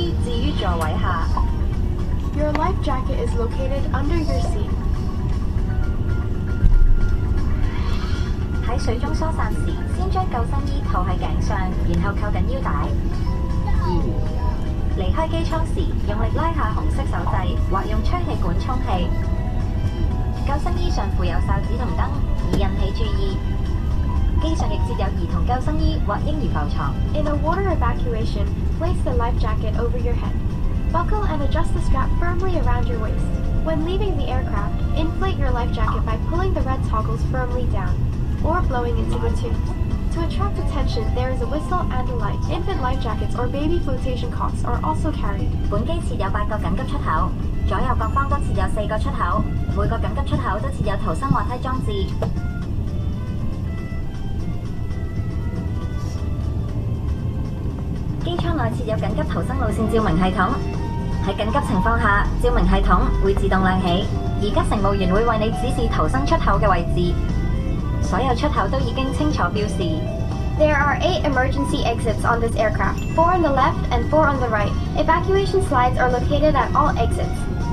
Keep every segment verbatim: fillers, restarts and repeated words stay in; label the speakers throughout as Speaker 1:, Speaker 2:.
Speaker 1: 衣置於座位下。Your life jacket is located under your seat. 喺水中疏散時，先將救生衣套喺頸上，然後扣緊腰帶。離開機艙時，用力拉下紅色手掣，或用吹氣管充氣。救生衣上附有哨子同燈，以引起注意。機上亦設有兒童救生衣或嬰兒浮床。In a water evacuation, place the life jacket over your head. Buckle and adjust the strap firmly around your waist. When leaving the aircraft, inflate your life jacket by pulling the red toggles firmly down, or blowing into the tube. To attract attention, there is a whistle and a light. Infant life jackets or baby flotation cots are also carried. 本機設有八個緊急出口，左右各方都設有四個出口，每個緊急出口都設有逃生滑梯裝置。機艙內設有緊急逃生路線照明系統，喺緊急情況下，照明系統會自動亮起，而家乘務員會為你指示逃生出口嘅位置。所有出口都已經清楚標示。There are eight emergency exits on this aircraft, four on the left and four on the right. Evacuation slides are located at all exits.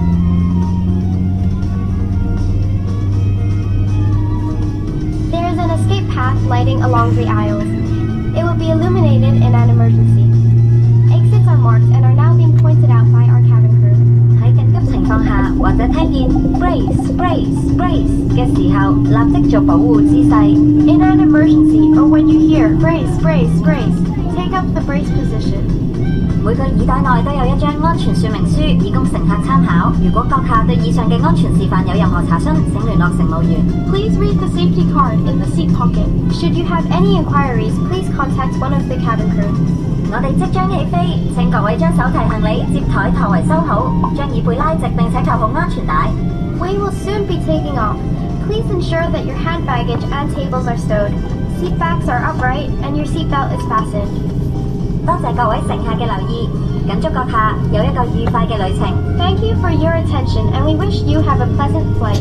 Speaker 1: There is an escape path lighting along the aisles. It will be illuminated in an emergency. Exits are marked and are now being pointed out by our cabin crew. 喺緊急情況下，或者聽見 brace brace brace 嘅時候，立即做保護姿勢。In an emergency or when you hear brace brace brace, take up the brace position. 每個耳帶內都有一張安全說明書，以供乘客參考。如果閣下對以上嘅安全示範有任何查詢，請聯絡乘務員。Please read the safety card in the seat pocket. Should you have any inquiries, please contact one of the cabin crew. 我哋即將起飛，請各位將手提行李接台抬為收好，將椅背拉直並且扣好安全帶。We will soon be taking off. Please ensure that your hand baggage and tables are stowed. Seat backs are upright and your seat belt is fastened. 多謝各位乘客嘅留意，謹祝閣下有一個愉快嘅旅程。Thank you for your attention and we wish you have a pleasant flight.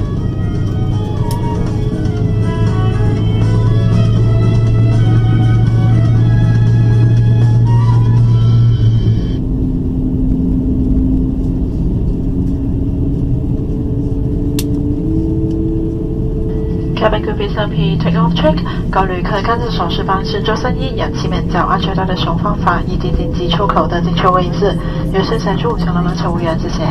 Speaker 2: Cabin crew please repeat takeoff check。各旅客跟着手势方式救生衣，仰气面角安全带的使用方法以及紧急出口的正确位置。有事协助，请让人乘务员，谢谢。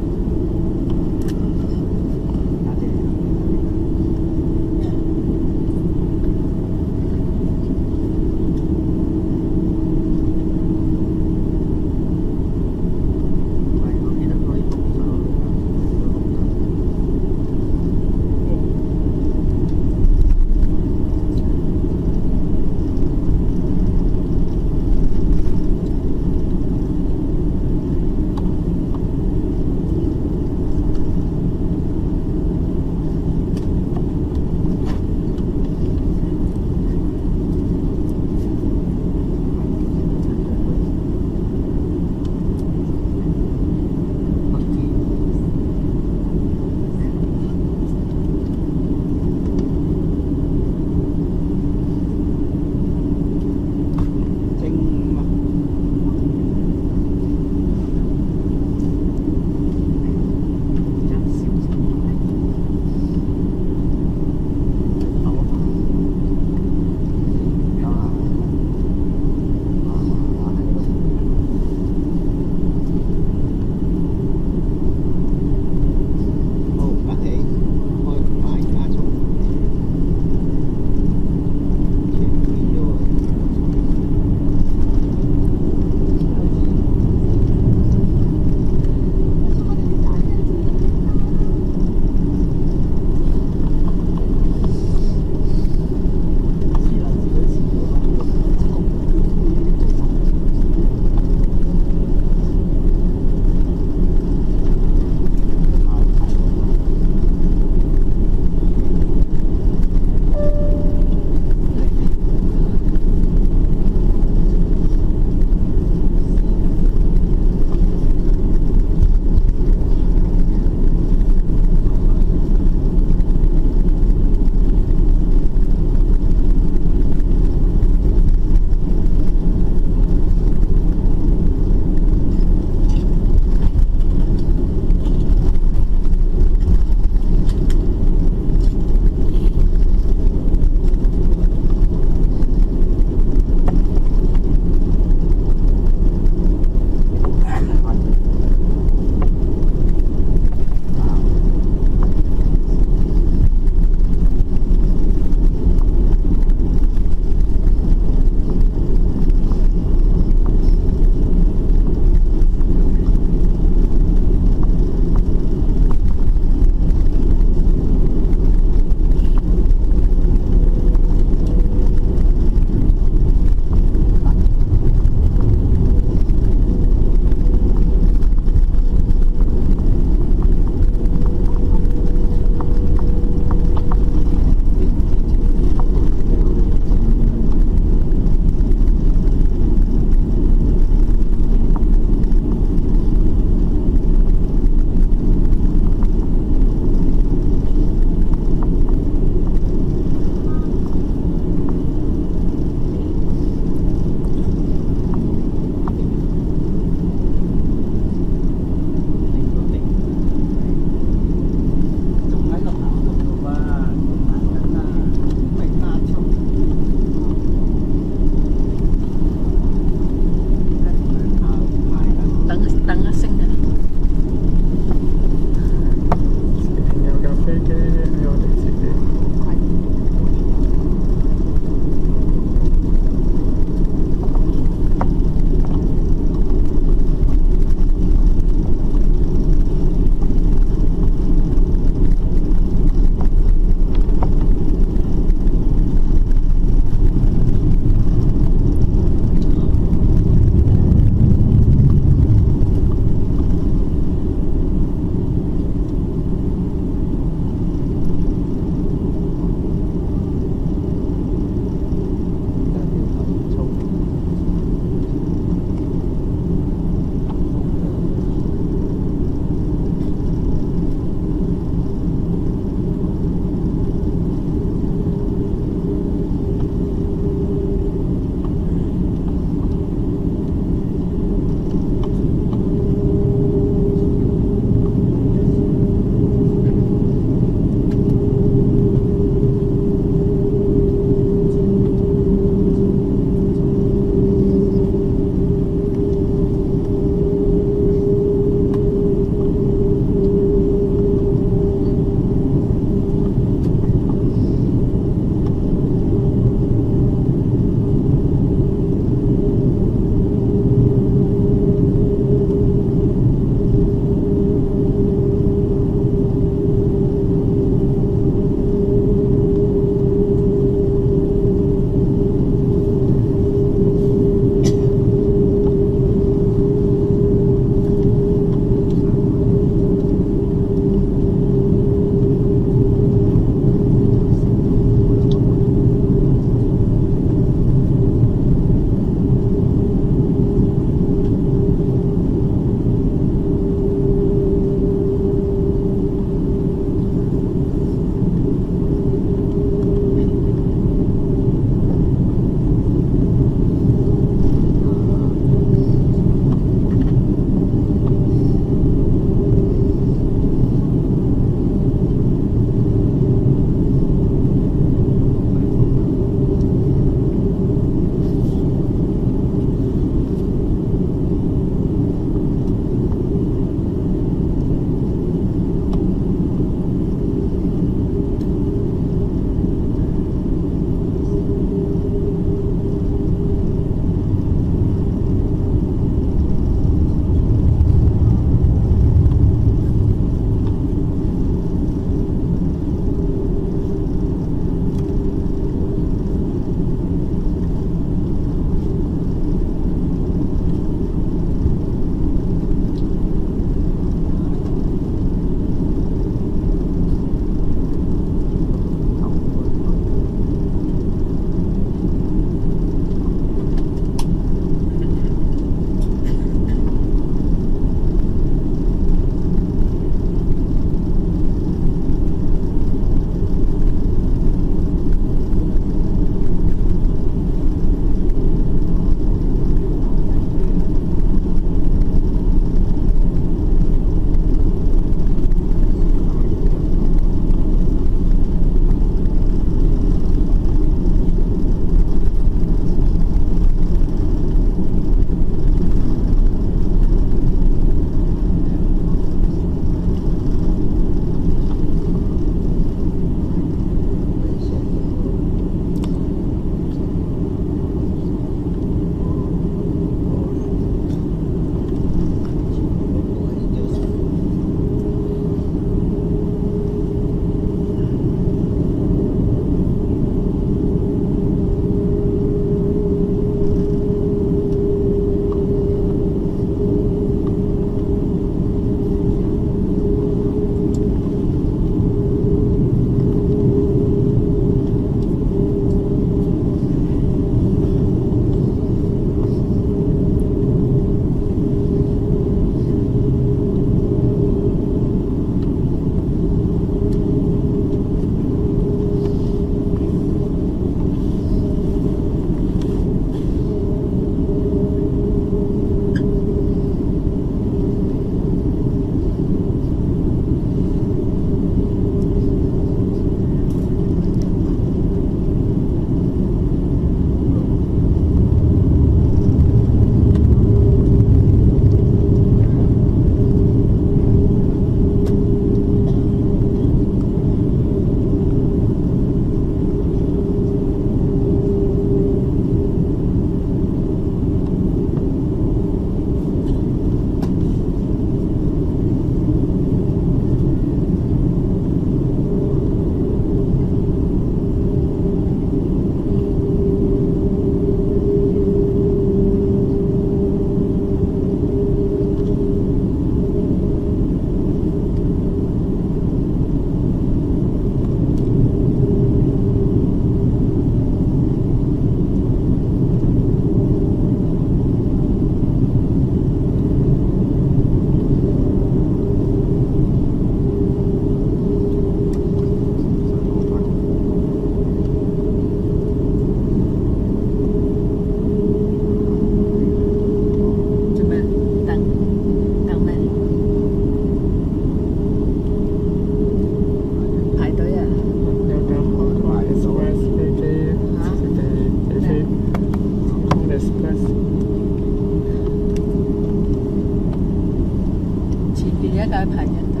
Speaker 3: 個係排緊隊。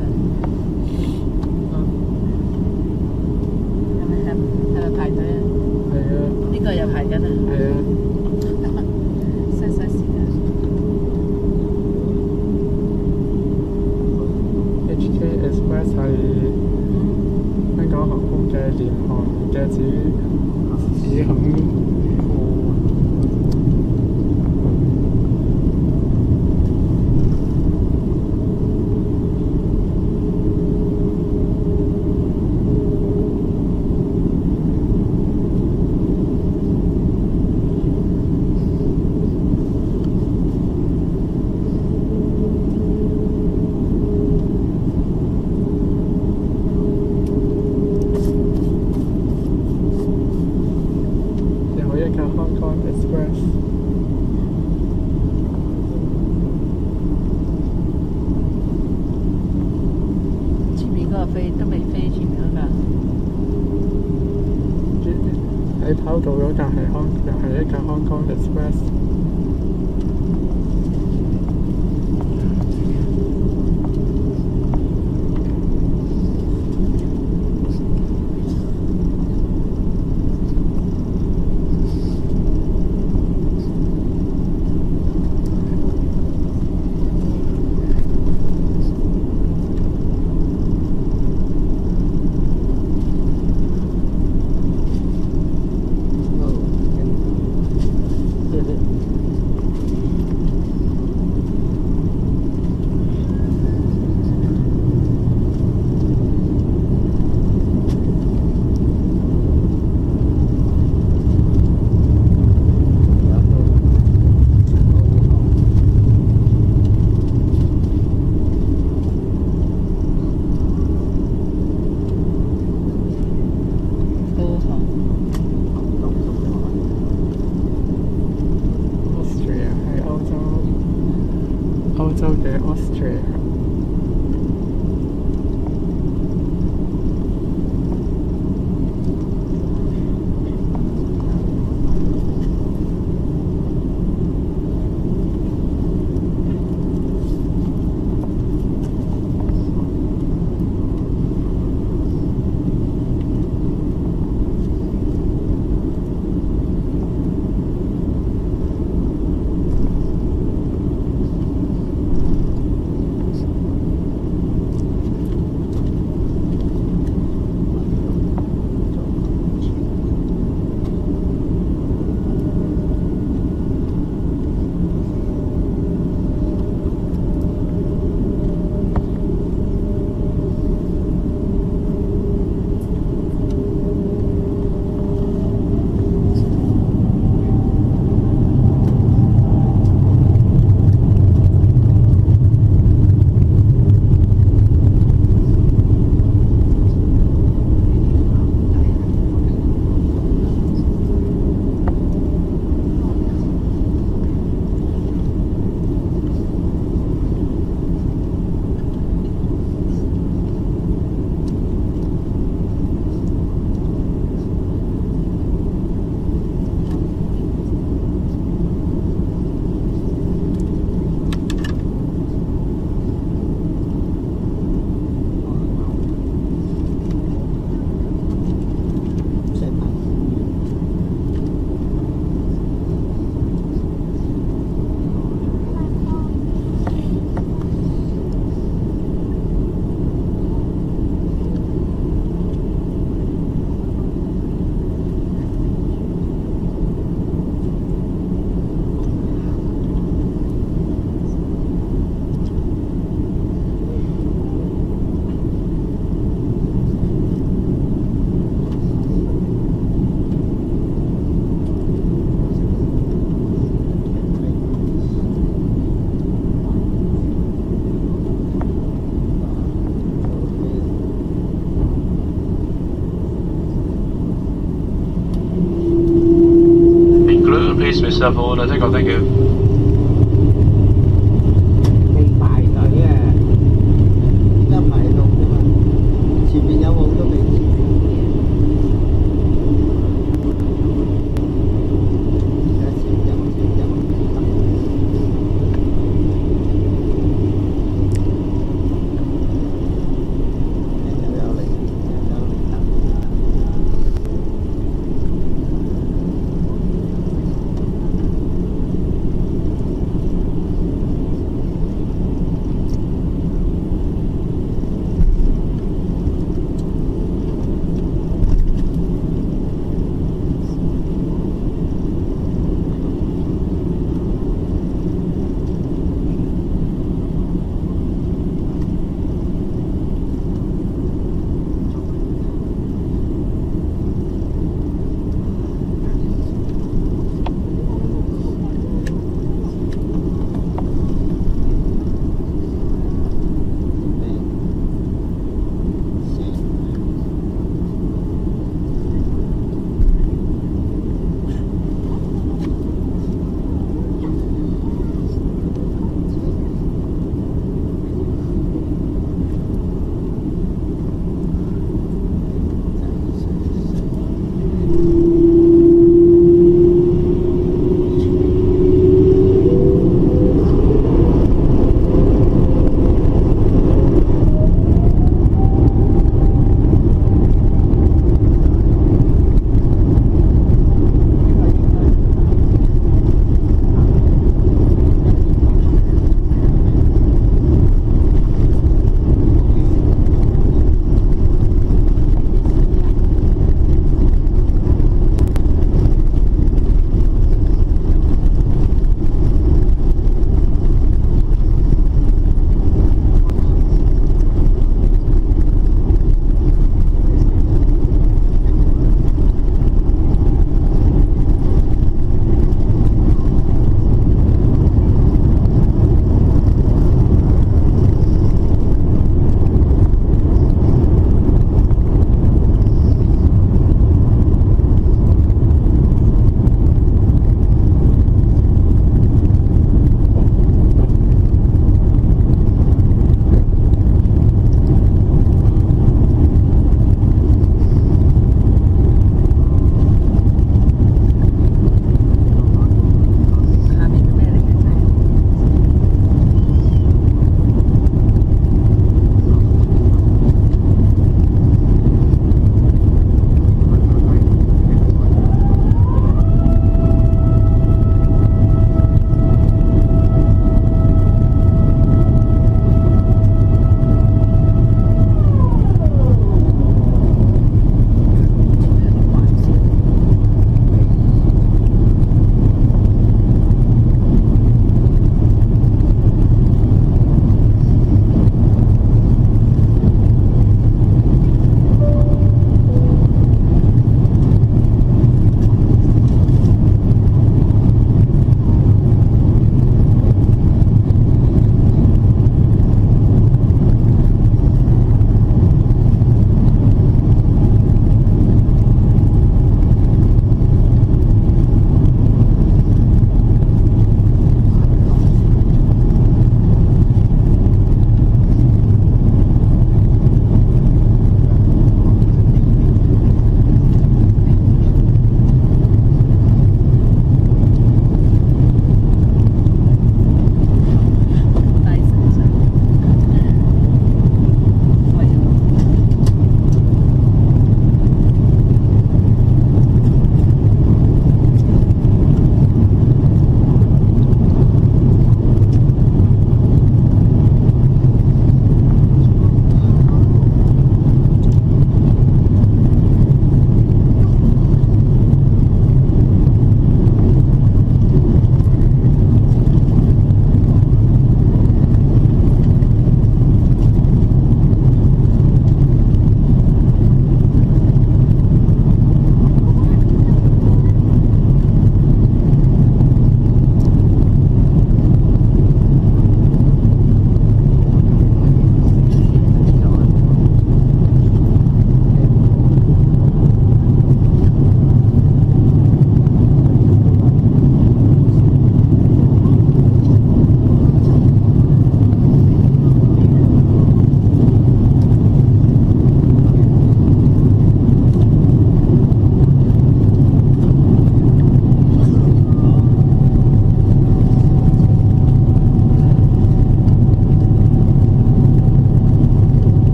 Speaker 3: 係咪係係咪排隊啊？係啊。呢個又排緊啊？係啊。嘥嘥時間。
Speaker 4: H K Express 係香港航空嘅廉航嘅子子項目。HongKong Express
Speaker 3: 前面嗰個飛都未飛，前面嗰架
Speaker 4: 喺跑道嗰架係香，又係一架 HongKong Express。歐洲嘅 Austria。
Speaker 5: Please reserve order, take off, thank you.
Speaker 6: 未排隊啊，一排到啫嘛，前面有冇都未知。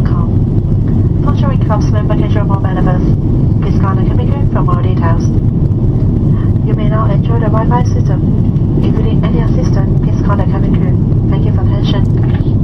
Speaker 2: com. Functioning clubs member can show more benefits. Please contact cabin crew for more details. You may now enjoy the Wi-Fi system. If you need any assistance, please contact cabin crew. Thank you for attention.